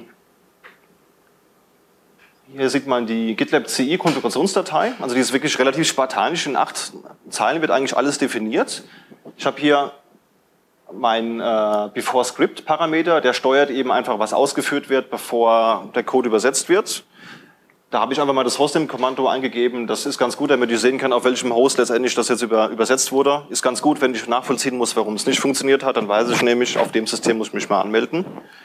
hier sieht man die GitLab C I-Konfigurationsdatei. Also die ist wirklich relativ spartanisch. In acht Zeilen wird eigentlich alles definiert. Ich habe hier mein äh, Before-Script-Parameter, der steuert eben einfach, was ausgeführt wird, bevor der Code übersetzt wird. Da habe ich einfach mal das Hosting-Kommando eingegeben. Das ist ganz gut, damit ich sehen kann, auf welchem Host letztendlich das jetzt über, übersetzt wurde. Ist ganz gut, wenn ich nachvollziehen muss, warum es nicht funktioniert hat. Dann weiß ich nämlich, auf dem System muss ich mich mal anmelden.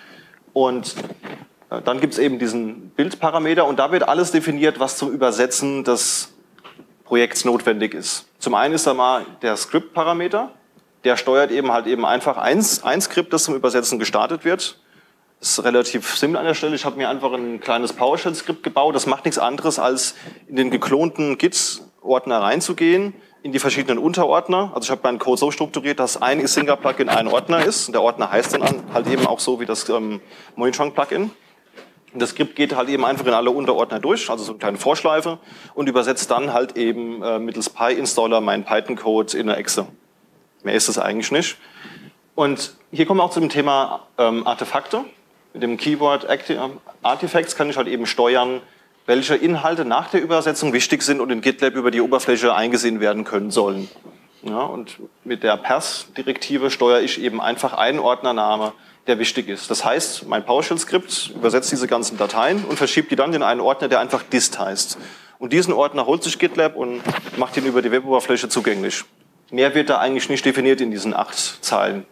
Und äh, dann gibt es eben diesen Bildparameter und da wird alles definiert, was zum Übersetzen des Projekts notwendig ist. Zum einen ist da mal der Script-Parameter. Der steuert eben halt eben einfach ein, ein Skript, das zum Übersetzen gestartet wird. Das ist relativ simpel an der Stelle. Ich habe mir einfach ein kleines PowerShell-Skript gebaut. Das macht nichts anderes, als in den geklonten Git-Ordner reinzugehen, in die verschiedenen Unterordner. Also ich habe meinen Code so strukturiert, dass ein Isinga-Plugin ein Ordner ist. Und der Ordner heißt dann halt eben auch so wie das ähm, Monitoring-Plugin. Und das Skript geht halt eben einfach in alle Unterordner durch, also so eine kleine Vorschleife, und übersetzt dann halt eben äh, mittels PyInstaller meinen Python-Code in eine Exe. Mehr ist es eigentlich nicht. Und hier kommen wir auch zu dem Thema ähm, Artefakte. Mit dem Keyword Artifacts kann ich halt eben steuern, welche Inhalte nach der Übersetzung wichtig sind und in GitLab über die Oberfläche eingesehen werden können sollen. Ja, und mit der Pers-Direktive steuere ich eben einfach einen Ordnername, der wichtig ist. Das heißt, mein PowerShell-Skript übersetzt diese ganzen Dateien und verschiebt die dann in einen Ordner, der einfach dist heißt. Und diesen Ordner holt sich GitLab und macht ihn über die Web-Oberfläche zugänglich. Mehr wird da eigentlich nicht definiert in diesen acht Zeilen.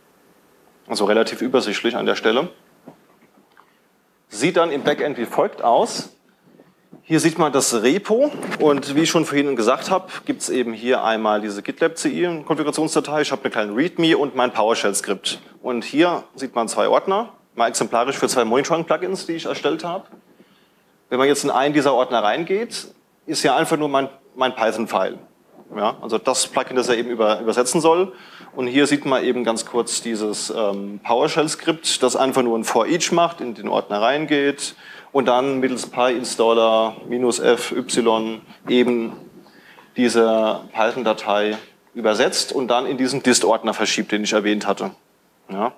Also relativ übersichtlich an der Stelle. Sieht dann im Backend wie folgt aus. Hier sieht man das Repo und wie ich schon vorhin gesagt habe, gibt es eben hier einmal diese GitLab C I-Konfigurationsdatei. Ich habe eine kleine README und mein PowerShell-Skript. Und hier sieht man zwei Ordner, mal exemplarisch für zwei Monitoring-Plugins, die ich erstellt habe. Wenn man jetzt in einen dieser Ordner reingeht, ist ja einfach nur mein, mein Python-File. Ja, also das Plugin, das er eben über, übersetzen soll. Und hier sieht man eben ganz kurz dieses ähm, PowerShell-Skript, das einfach nur ein For Each macht, in den Ordner reingeht und dann mittels PyInstaller -f y eben diese Python-Datei übersetzt und dann in diesen Dist-Ordner verschiebt, den ich erwähnt hatte. Ja.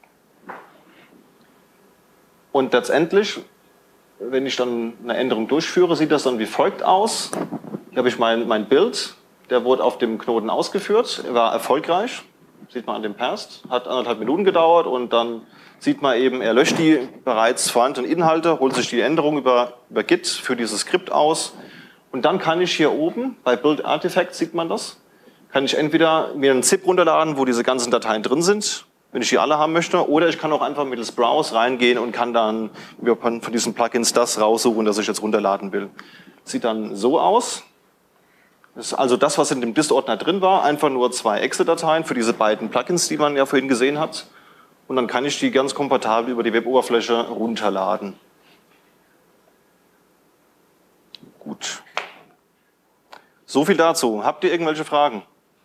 Und letztendlich, wenn ich dann eine Änderung durchführe, sieht das dann wie folgt aus. Hier habe ich mein, mein Bild. Der wurde auf dem Knoten ausgeführt, er war erfolgreich, sieht man an dem Perst, hat anderthalb Minuten gedauert und dann sieht man eben, er löscht die bereits vorhandenen Inhalte, holt sich die Änderung über, über Git für dieses Skript aus und dann kann ich hier oben, bei Build Artifacts sieht man das, kann ich entweder mir einen Zip runterladen, wo diese ganzen Dateien drin sind, wenn ich die alle haben möchte, oder ich kann auch einfach mittels Browse reingehen und kann dann von diesen Plugins das raussuchen, das ich jetzt runterladen will. Sieht dann so aus. Das ist also das, was in dem Dist-Ordner drin war, einfach nur zwei Exe-Dateien für diese beiden Plugins, die man ja vorhin gesehen hat. Und dann kann ich die ganz komfortabel über die Web-Oberfläche runterladen. Gut. So viel dazu. Habt ihr irgendwelche Fragen?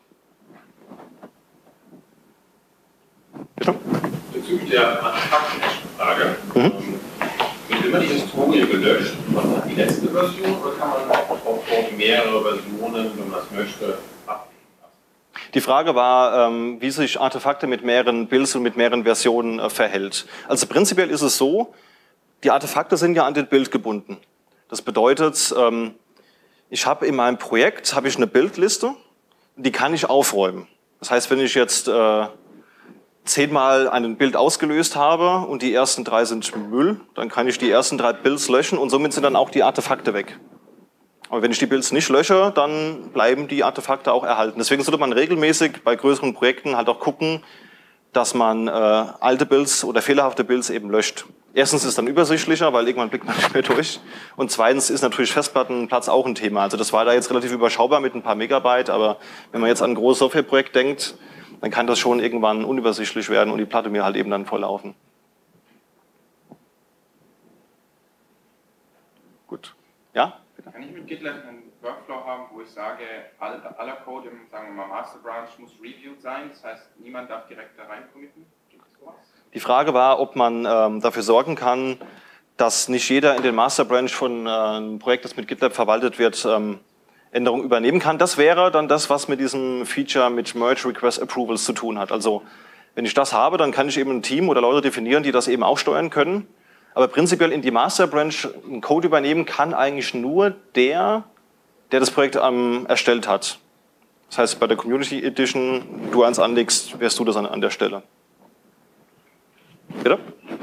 Bitte? Bezüglich der Artefaktenfrage. Mhm. Wird immer die Historie gelöscht und dann die letzte Version oder kann man auch dort mehrere Versionen, wenn man das möchte, ablegen lassen? Die Frage war, ähm, wie sich Artefakte mit mehreren Builds und mit mehreren Versionen äh, verhält. Also prinzipiell ist es so, die Artefakte sind ja an den Build gebunden. Das bedeutet, ähm, ich habe in meinem Projekt habe ich eine Buildliste, die kann ich aufräumen. Das heißt, wenn ich jetzt äh, zehnmal ein Bild ausgelöst habe und die ersten drei sind Müll, dann kann ich die ersten drei Builds löschen und somit sind dann auch die Artefakte weg. Aber wenn ich die Builds nicht lösche, dann bleiben die Artefakte auch erhalten. Deswegen sollte man regelmäßig bei größeren Projekten halt auch gucken, dass man äh, alte Builds oder fehlerhafte Builds eben löscht. Erstens ist es dann übersichtlicher, weil irgendwann blickt man nicht mehr durch. Und zweitens ist natürlich Festplattenplatz auch ein Thema. Also das war da jetzt relativ überschaubar mit ein paar Megabyte, aber wenn man jetzt an ein großes Softwareprojekt denkt, dann kann das schon irgendwann unübersichtlich werden und die Platte mir halt eben dann volllaufen. Gut. Ja? Bitte? Kann ich mit GitLab einen Workflow haben, wo ich sage, aller, aller Code im, sagen wir mal, Master Branch muss reviewed sein, das heißt, niemand darf direkt da rein committen? Gibt es sowas? Die Frage war, ob man ähm, dafür sorgen kann, dass nicht jeder in den Master Branch von äh, einem Projekt, das mit GitLab verwaltet wird, ähm, Änderungen übernehmen kann. Das wäre dann das, was mit diesem Feature mit Merge Request Approvals zu tun hat. Also wenn ich das habe, dann kann ich eben ein Team oder Leute definieren, die das eben auch steuern können. Aber prinzipiell in die Master Branch einen Code übernehmen kann eigentlich nur der, der das Projekt ähm, erstellt hat. Das heißt, bei der Community Edition, du eins anlegst, wärst du das an, an der Stelle. Bitte?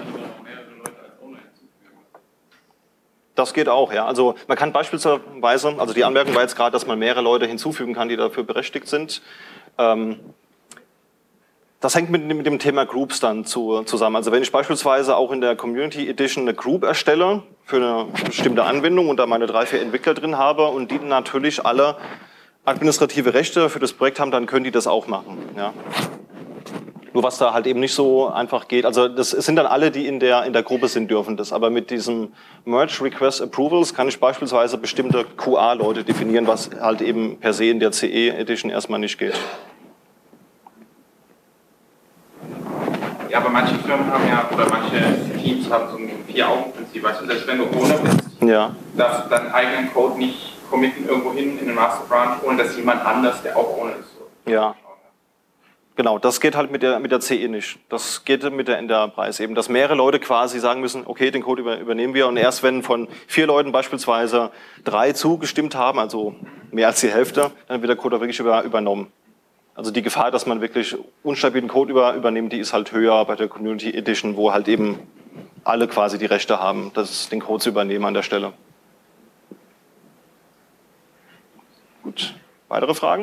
Das geht auch, ja. Also man kann beispielsweise, also die Anmerkung war jetzt gerade, dass man mehrere Leute hinzufügen kann, die dafür berechtigt sind. Ähm, das hängt mit, mit dem Thema Groups dann zu, zusammen. Also wenn ich beispielsweise auch in der Community Edition eine Group erstelle für eine bestimmte Anwendung und da meine drei, vier Entwickler drin habe und die natürlich alle administrative Rechte für das Projekt haben, dann können die das auch machen. Ja. Nur was da halt eben nicht so einfach geht, also das sind dann alle, die in der, in der Gruppe sind, dürfen das. Aber mit diesem Merge Request Approvals kann ich beispielsweise bestimmte Q A-Leute definieren, was halt eben per se in der C E Edition erstmal nicht geht. Ja, aber manche Firmen haben ja, oder manche Teams haben so ein Vier-Augen-Prinzip. Weißt du, selbst wenn du ohne bist, ja, darfst du deinen eigenen Code nicht committen irgendwo hin in den Master Branch, ohne dass jemand anders, der auch ohne ist. So. Ja. Genau, das geht halt mit der, mit der C E nicht. Das geht mit der Enterprise eben, dass mehrere Leute quasi sagen müssen, okay, den Code über, übernehmen wir und erst wenn von vier Leuten beispielsweise drei zugestimmt haben, also mehr als die Hälfte, dann wird der Code auch wirklich über, übernommen. Also die Gefahr, dass man wirklich unstabilen Code über, übernimmt, die ist halt höher bei der Community Edition, wo halt eben alle quasi die Rechte haben, das, den Code zu übernehmen an der Stelle. Gut, weitere Fragen?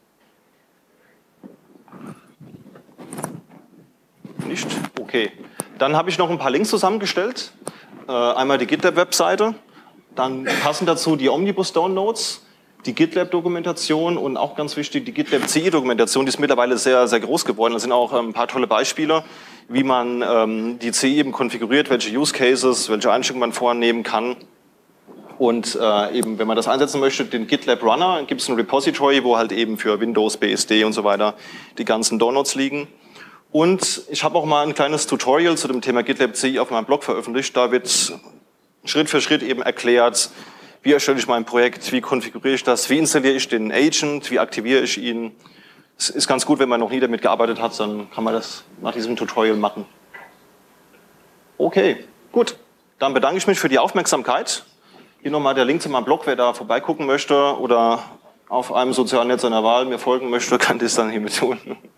Nicht? Okay. Dann habe ich noch ein paar Links zusammengestellt. Äh, einmal die GitLab-Webseite, dann passend dazu die Omnibus-Downloads, die GitLab-Dokumentation und auch ganz wichtig die GitLab-C E-Dokumentation, die ist mittlerweile sehr, sehr groß geworden. Da sind auch ein paar tolle Beispiele, wie man ähm, die C E eben konfiguriert, welche Use Cases, welche Einstellungen man vornehmen kann. Und äh, eben, wenn man das einsetzen möchte, den GitLab Runner, gibt es ein Repository, wo halt eben für Windows, B S D und so weiter die ganzen Downloads liegen. Und ich habe auch mal ein kleines Tutorial zu dem Thema GitLab C E auf meinem Blog veröffentlicht. Da wird Schritt für Schritt eben erklärt, wie erstelle ich mein Projekt, wie konfiguriere ich das, wie installiere ich den Agent, wie aktiviere ich ihn. Es ist ganz gut, wenn man noch nie damit gearbeitet hat, dann kann man das nach diesem Tutorial machen. Okay, gut. Dann bedanke ich mich für die Aufmerksamkeit. Hier nochmal der Link zu meinem Blog, wer da vorbeigucken möchte oder auf einem sozialen Netz seiner Wahl mir folgen möchte, kann das dann hiermit tun.